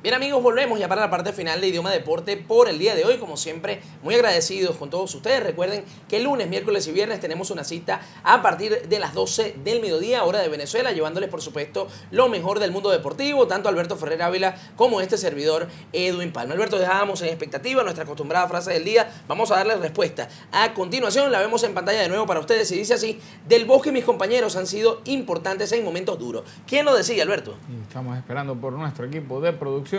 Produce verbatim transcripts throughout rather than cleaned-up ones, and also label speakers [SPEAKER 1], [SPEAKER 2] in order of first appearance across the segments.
[SPEAKER 1] Bien amigos, volvemos ya para la parte final de Idioma Deporte por el día de hoy. Como siempre, muy agradecidos con todos ustedes. Recuerden que lunes, miércoles y viernes tenemos una cita a partir de las doce del mediodía, hora de Venezuela, llevándoles por supuesto lo mejor del mundo deportivo, tanto Alberto Ferrer Ávila como este servidor Edwin Palma. Alberto, dejábamos en expectativa nuestra acostumbrada frase del día. Vamos a darle respuesta. A continuación la vemos en pantalla de nuevo para ustedes y dice así: Del Bosque y mis compañeros han sido importantes en momentos duros. ¿Quién lo decía, Alberto?
[SPEAKER 2] Estamos esperando por nuestro equipo de producción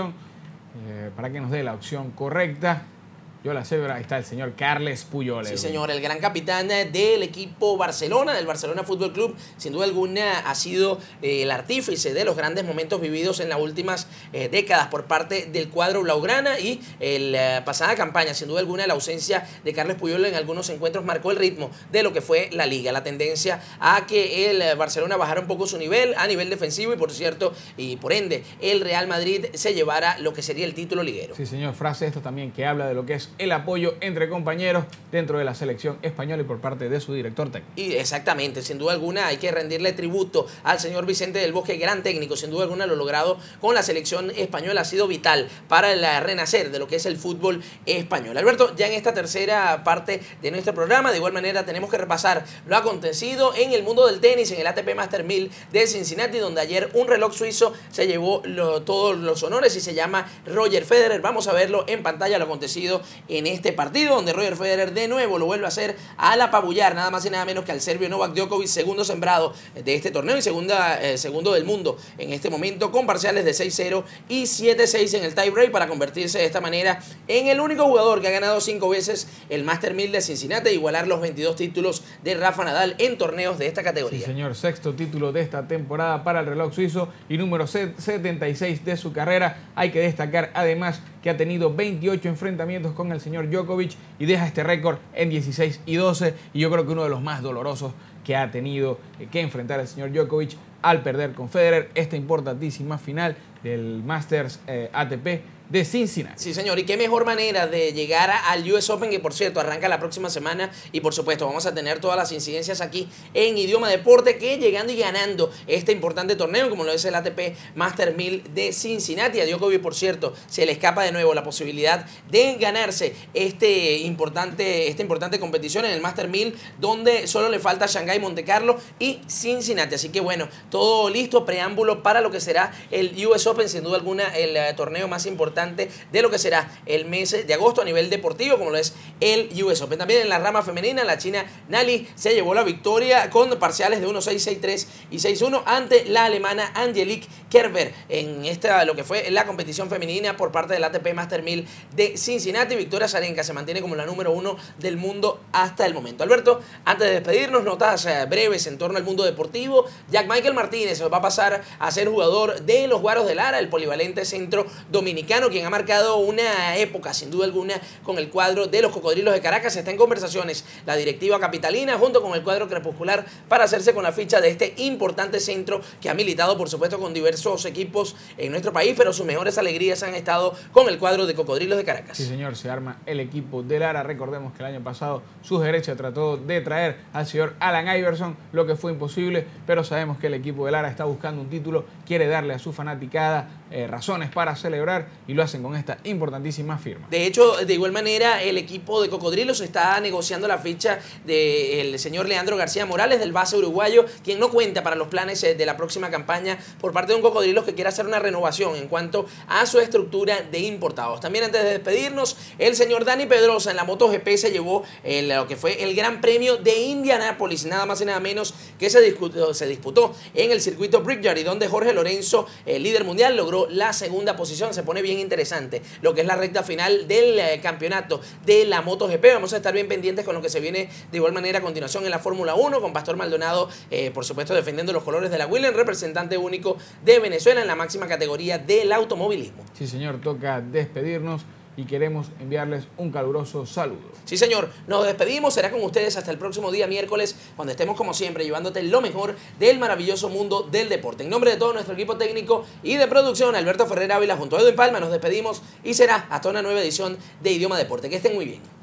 [SPEAKER 2] eh, para que nos dé la opción correcta. Yo la cebra, ahí está el señor Carles Puyol.
[SPEAKER 1] Sí, señor, el gran capitán del equipo Barcelona, del Barcelona Fútbol Club. Sin duda alguna ha sido eh, el artífice de los grandes momentos vividos en las últimas eh, décadas por parte del cuadro blaugrana, y en la pasada campaña, sin duda alguna, la ausencia de Carles Puyol en algunos encuentros marcó el ritmo de lo que fue la liga, la tendencia a que el Barcelona bajara un poco su nivel a nivel defensivo y por cierto, y por ende, el Real Madrid se llevara lo que sería el título liguero.
[SPEAKER 2] Sí, señor, frase esto también que habla de lo que es el apoyo entre compañeros dentro de la selección española y por parte de su director técnico.
[SPEAKER 1] Y exactamente, sin duda alguna hay que rendirle tributo al señor Vicente del Bosque, gran técnico, sin duda alguna lo logrado con la selección española ha sido vital para el renacer de lo que es el fútbol español. Alberto, ya en esta tercera parte de nuestro programa, de igual manera tenemos que repasar lo acontecido en el mundo del tenis, en el A T P Master mil de Cincinnati, donde ayer un reloj suizo se llevó lo, todos los honores y se llama Roger Federer. Vamos a verlo en pantalla, lo acontecido en este partido, donde Roger Federer de nuevo lo vuelve a hacer al apabullar nada más y nada menos que al serbio Novak Djokovic, segundo sembrado de este torneo y segunda, eh, segundo del mundo en este momento, con parciales de seis cero y siete seis en el tiebreak, para convertirse de esta manera en el único jugador que ha ganado cinco veces el Master mil de Cincinnati e igualar los veintidós títulos de Rafa Nadal en torneos de esta categoría.
[SPEAKER 2] Sí, señor, sexto título de esta temporada para el reloj suizo y número setenta y seis de su carrera. Hay que destacar además que ha tenido veintiocho enfrentamientos con el señor Djokovic y deja este récord en dieciséis y doce, y yo creo que uno de los más dolorosos que ha tenido que enfrentar el señor Djokovic al perder con Federer esta importantísima final del Masters eh, A T P de Cincinnati.
[SPEAKER 1] Sí, señor, y qué mejor manera de llegar al U S Open, que por cierto arranca la próxima semana, y por supuesto vamos a tener todas las incidencias aquí en Idioma Deporte, que llegando y ganando este importante torneo como lo es el A T P Master mil de Cincinnati. A Djokovic, por cierto, se le escapa de nuevo la posibilidad de ganarse este importante, esta importante competición en el Master mil, donde solo le falta Shanghái, Monte Carlo y Cincinnati. Así que bueno, todo listo, preámbulo para lo que será el U S Open, sin duda alguna el uh, torneo más importante de lo que será el mes de agosto a nivel deportivo, como lo es el U S Open. También en la rama femenina, la china Nali se llevó la victoria con parciales de uno seis, seis tres y seis uno ante la alemana Angelique Kerber en esta, lo que fue la competición femenina por parte del A T P Master mil de Cincinnati. Victoria Azarenka se mantiene como la número uno del mundo hasta el momento. Alberto, antes de despedirnos, notas eh, breves en torno al mundo deportivo. Jack Michael Martínez va a pasar a ser jugador de los Guaros de Lara, el polivalente centro dominicano, quien ha marcado una época sin duda alguna con el cuadro de los Cocodrilos de Caracas. Está en conversaciones la directiva capitalina junto con el cuadro crepuscular para hacerse con la ficha de este importante centro que ha militado por supuesto con diversos equipos en nuestro país, pero sus mejores alegrías han estado con el cuadro de Cocodrilos de Caracas.
[SPEAKER 2] Sí, señor, se arma el equipo de Lara. Recordemos que el año pasado su gerencia trató de traer al señor Alan Iverson, lo que fue imposible, pero sabemos que el equipo de Lara está buscando un título, quiere darle a su fanaticada eh, razones para celebrar, y lo hacen con esta importantísima firma.
[SPEAKER 1] De hecho, de igual manera, el equipo de Cocodrilos está negociando la ficha del señor Leandro García Morales, del base uruguayo, quien no cuenta para los planes de la próxima campaña por parte de un Cocodrilos que quiere hacer una renovación en cuanto a su estructura de importados. También, antes de despedirnos, el señor Dani Pedrosa en la MotoGP se llevó el, lo que fue el Gran Premio de Indianápolis, nada más y nada menos que se disputó, se disputó en el circuito Brickyard, y donde Jorge Lorenzo, el líder mundial, logró la segunda posición. Se pone bien interesante lo que es la recta final del eh, campeonato de la MotoGP. Vamos a estar bien pendientes con lo que se viene de igual manera a continuación en la Fórmula uno, con Pastor Maldonado, eh, por supuesto, defendiendo los colores de la Williams, representante único de Venezuela en la máxima categoría del automovilismo.
[SPEAKER 2] Sí, señor, toca despedirnos y queremos enviarles un caluroso saludo.
[SPEAKER 1] Sí, señor, nos despedimos, será con ustedes hasta el próximo día miércoles, cuando estemos como siempre llevándote lo mejor del maravilloso mundo del deporte. En nombre de todo nuestro equipo técnico y de producción, Alberto Ferrer Ávila junto a Edwin Palma, nos despedimos y será hasta una nueva edición de Idioma Deporte. Que estén muy bien.